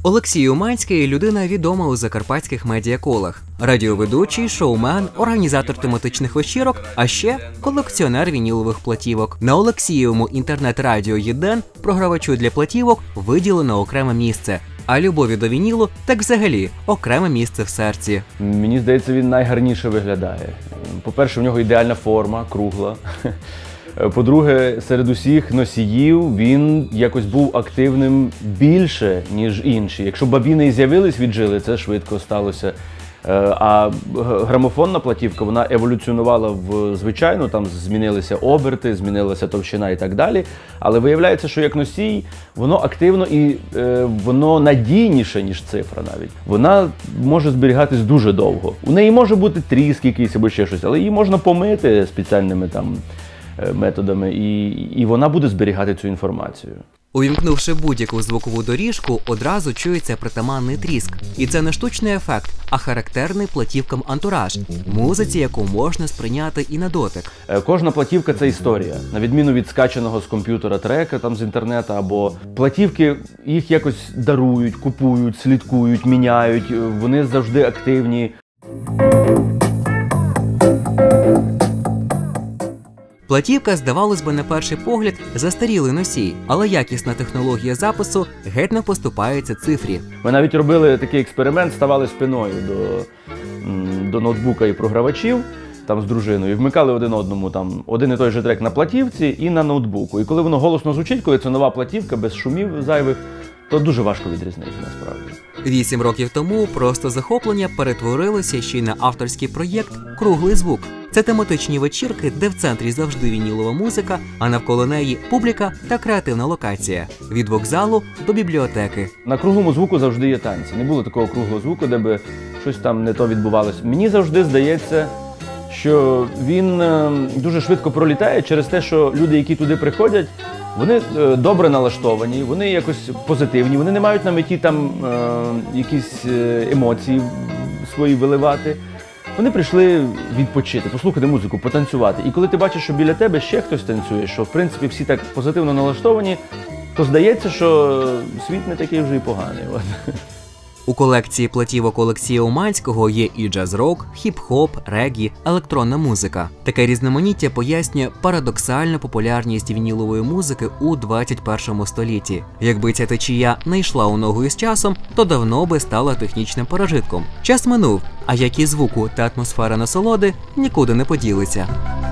Олексій Уманський – людина відома у закарпатських медіаколах. Радіоведучий, шоумен, організатор тематичних вечірок, а ще колекціонер вінілових платівок. На Олексієвому інтернет-радіо «Єден» програвачу для платівок виділено окреме місце. А любові до вінілу – так взагалі окреме місце в серці. Мені здається, він найгарніше виглядає. По-перше, в нього ідеальна форма, кругла. По-друге, серед усіх носіїв він якось був активним більше, ніж інші. Якщо бабіни і з'явились, віджили, це швидко сталося. А грамофонна платівка, вона еволюціонувала в звичайну, там змінилися оберти, змінилася товщина і так далі. Але виявляється, що як носій, воно активно і воно надійніше, ніж цифра навіть. Вона може зберігатись дуже довго. У неї може бути тріск якийсь або ще щось, але її можна помити спеціальними там методами, і вона буде зберігати цю інформацію. Увімкнувши будь-яку звукову доріжку, одразу чується притаманний тріск. І це не штучний ефект, а характерний платівкам антураж, музиці, яку можна сприйняти і на дотик. Кожна платівка – це історія. На відміну від скачаного з комп'ютера трека, там з інтернету, або платівки, їх якось дарують, купують, слідкують, міняють, вони завжди активні. Платівка, здавалось би, на перший погляд, застарілий носій, але якісна технологія запису геть не поступається цифрі. Ми навіть робили такий експеримент, ставали спиною до ноутбука і програвачів, там з дружиною, і вмикали один одному там один і той же трек на платівці і на ноутбуку. І коли воно голосно звучить, коли це нова платівка, без шумів зайвих, то дуже важко відрізнити насправді. 8 років тому просто захоплення перетворилося ще й на авторський проєкт «Круглий звук». Це тематичні вечірки, де в центрі завжди вінілова музика, а навколо неї публіка та креативна локація. Від вокзалу до бібліотеки. На круглому звуку завжди є танці. Не було такого круглого звуку, де би щось там не то відбувалося. Мені завжди здається, що він дуже швидко пролітає через те, що люди, які туди приходять, вони добре налаштовані, вони якось позитивні, вони не мають на меті там якісь емоції свої виливати. Вони прийшли відпочити, послухати музику, потанцювати. І коли ти бачиш, що біля тебе ще хтось танцює, що в принципі всі так позитивно налаштовані, то здається, що світ не такий вже і поганий. У колекції платівок Олексія Уманського є і джаз-рок, хіп-хоп, регі, електронна музика. Таке різноманіття пояснює парадоксальну популярність вінілової музики у 21 столітті. Якби ця течія не йшла у ногу із часом, то давно би стала технічним пережитком. Час минув, а як і звуку та атмосфера насолоди нікуди не поділиться.